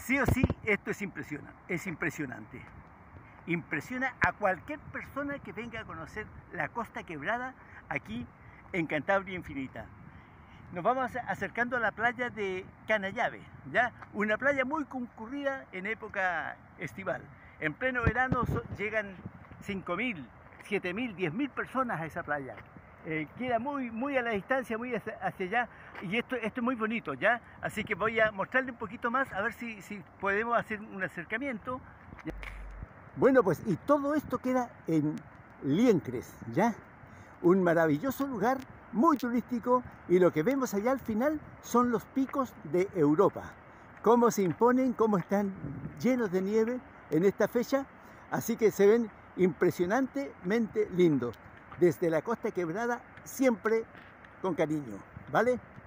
Sí o sí, esto es impresionante. Impresiona a cualquier persona que venga a conocer la Costa Quebrada aquí en Cantabria Infinita. Nos vamos acercando a la playa de Canallave, ¿ya? Una playa muy concurrida en época estival. En pleno verano llegan 5.000, 7.000, 10.000 personas a esa playa. Queda muy a la distancia, muy hacia allá, y esto es muy bonito, ¿ya? Así que voy a mostrarle un poquito más, a ver si podemos hacer un acercamiento. Bueno, pues, y todo esto queda en Liencres, ¿ya? Un maravilloso lugar, muy turístico, y lo que vemos allá al final son los picos de Europa. Cómo se imponen, cómo están llenos de nieve en esta fecha, así que se ven impresionantemente lindos. Desde la Costa Quebrada, siempre con cariño, ¿vale?